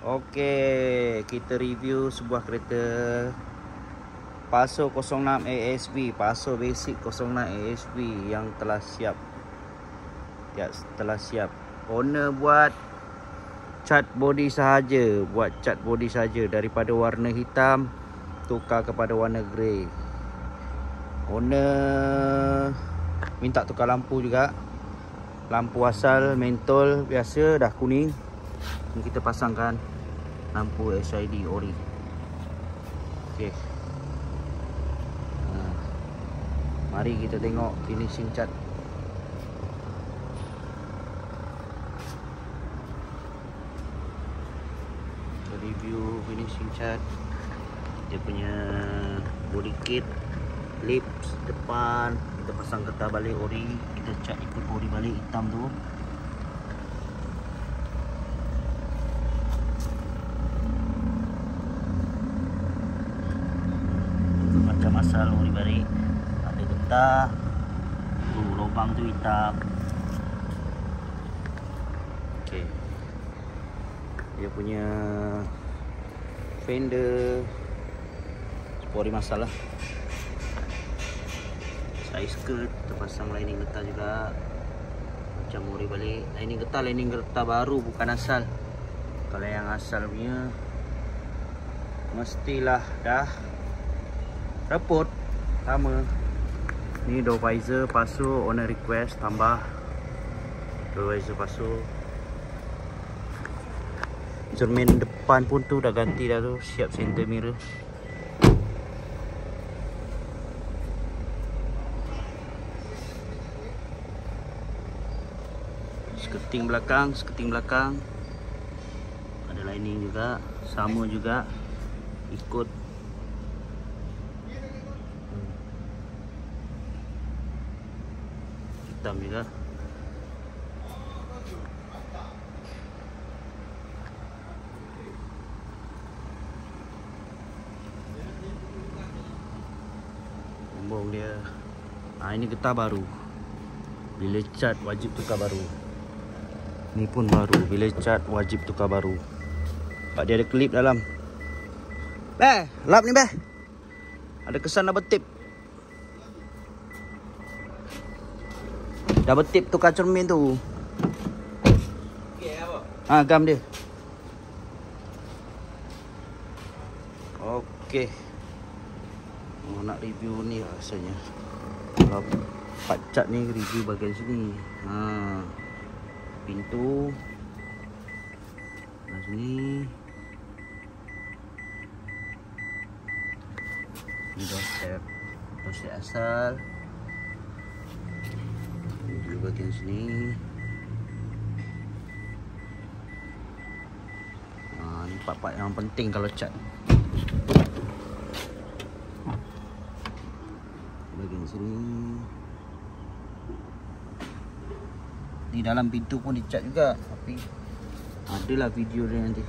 Oke, kita review sebuah kereta Passo 06 ASB, Passo Basic 06 ASB yang telah siap. Ya, telah siap. Owner buat cat body sahaja, daripada warna hitam tukar kepada warna grey. Owner minta tukar lampu juga. Lampu asal mentol biasa dah kuning. Ni kita pasangkan lampu SID ori. Okey. Mari kita tengok finishing cat. Kita review finishing cat. Dia punya body kit, lips depan, kita pasang getah balik ori, kita cat ikut ori balik hitam tu. Macam asal ori balik, ada getah tu, lubang tu hitam. Okey, dia punya fender ori masalah. Side skirt terpasang lining getah juga, macam ori balik. Lining getah baru, bukan asal. Kalau yang asal punya mestilah dah repot sama. Ni door visor Passo, owner request tambah door visor Passo. Cermin depan pun tu dah ganti dah tu, siap center mirror. Sketing belakang ada lining juga, sama juga, ikut. Hitam juga. Bumbung dia. Ini getah baru. Bila cat wajib tukar baru. Ni pun baru, bila cat wajib tukar baru. Pak dia ada klip dalam. Lap ni ada kesan double tip. Double tip tukar cermin tu. Gam dia. Okey. Nak review ni rasanya. Kalau part cat ni review bahagian sini. Pintu di sini. Ini doorstep asal. Di bahagian sini. Ini part-part yang penting kalau cat. Bahagian sini. Ni dalam pintu pun dicat juga, tapi adalah video dia nanti.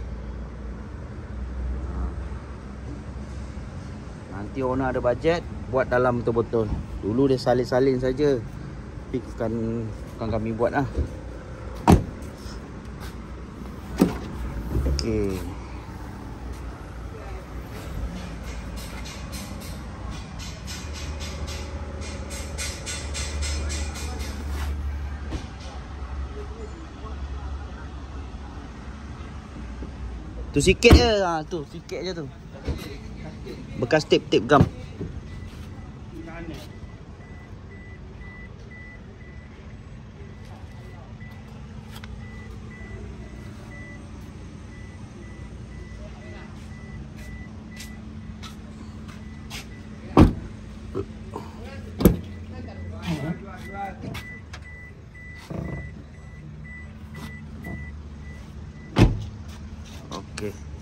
Nanti owner ada bajet, buat dalam betul-betul. Dulu dia salin-salin saja. Tapi bukan kami buat lah. Okey. Tu sikit je, tu sikit je tu. Bekas tip gam. Okey.